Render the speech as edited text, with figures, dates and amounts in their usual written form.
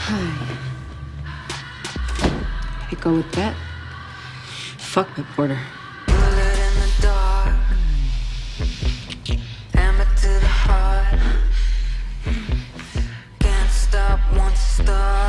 I'd go with Bette. Fuck Bette Porter. Bullet in the dark, amber to the heart. Can't stop once it starts.